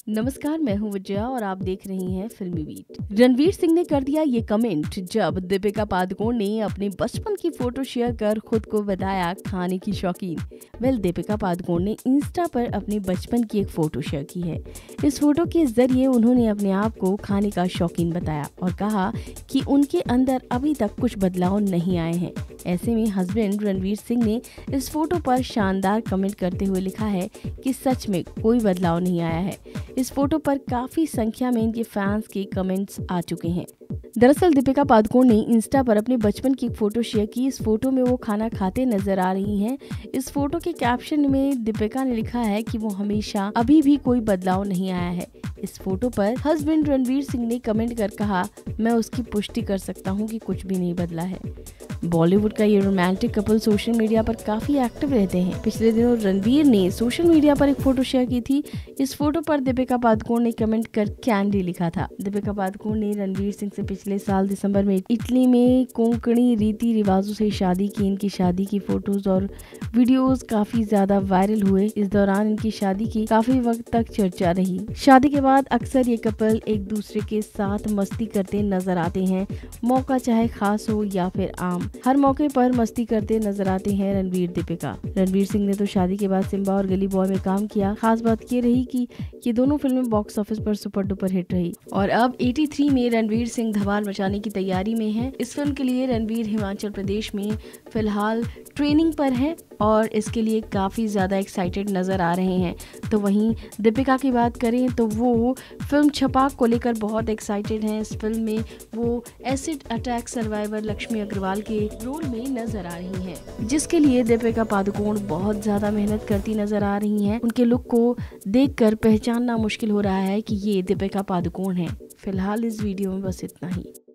नमस्कार, मैं हूं विजया और आप देख रही हैं फिल्मी बीट। रणवीर सिंह ने कर दिया ये कमेंट जब दीपिका पादुकोण ने अपने बचपन की फोटो शेयर कर खुद को बताया खाने की शौकीन। दीपिका पादुकोण ने इंस्टा पर अपने बचपन की एक फोटो शेयर की है। इस फोटो के जरिए उन्होंने अपने आप को खाने का शौकीन बताया और कहा कि उनके अंदर अभी तक कुछ बदलाव नहीं आए हैं। ऐसे में हस्बैंड रणवीर सिंह ने इस फोटो पर शानदार कमेंट करते हुए लिखा है कि सच में कोई बदलाव नहीं आया है। इस फोटो पर काफी संख्या में इनके फैंस के कमेंट्स आ चुके हैं। दरअसल दीपिका पादुकोण ने इंस्टा पर अपने बचपन की एक फोटो शेयर की। इस फोटो में वो खाना खाते नजर आ रही हैं। इस फोटो के कैप्शन में दीपिका ने लिखा है कि वो हमेशा अभी भी कोई बदलाव नहीं आया है। इस फोटो पर हस्बैंड रणवीर सिंह ने कमेंट कर कहा, मैं उसकी पुष्टि कर सकता हूँ कि कुछ भी नहीं बदला है। बॉलीवुड का ये रोमांटिक कपल सोशल मीडिया पर काफी एक्टिव रहते हैं। पिछले दिनों रणवीर ने सोशल मीडिया पर एक फोटो शेयर की थी। इस फोटो पर दीपिका पादुकोण ने कमेंट कर कैंडी लिखा था। दीपिका पादुकोण ने रणवीर सिंह से पिछले साल दिसंबर में इटली में कोंकणी रीति रिवाजों से शादी की। इनकी शादी की फोटोज और वीडियोस काफी ज्यादा वायरल हुए। इस दौरान इनकी शादी की काफी वक्त तक चर्चा रही। शादी के बाद अक्सर ये कपल एक दूसरे के साथ मस्ती करते नजर आते हैं। मौका चाहे खास हो या फिर आम, हर मौके पर मस्ती करते नजर आते हैं रणवीर दीपिका। रणवीर सिंह ने तो शादी के बाद सिम्बा और गली बॉय में काम किया। खास बात ये रही कि ये दोनों फिल्में बॉक्स ऑफिस पर सुपर डुपर हिट रही और अब 83 में रणवीर सिंह धमाल मचाने की तैयारी में है। इस फिल्म के लिए रणवीर हिमाचल प्रदेश में फिलहाल ट्रेनिंग पर है और इसके लिए काफी ज्यादा एक्साइटेड नजर आ रहे हैं। तो वहीं दीपिका की बात करें तो वो फिल्म छपाक को लेकर बहुत एक्साइटेड हैं। इस फिल्म में वो acid attack survivor Lakshmi Agarwal के रोल में नजर आ रही हैं, जिसके लिए दीपिका पादुकोण बहुत ज्यादा मेहनत करती नजर आ रही हैं। उनके लुक को देखकर पहचानना मुश्किल हो रहा है कि ये दीपिका पादुकोण हैं। फिलहाल इस वीडियो में बस इतना ही।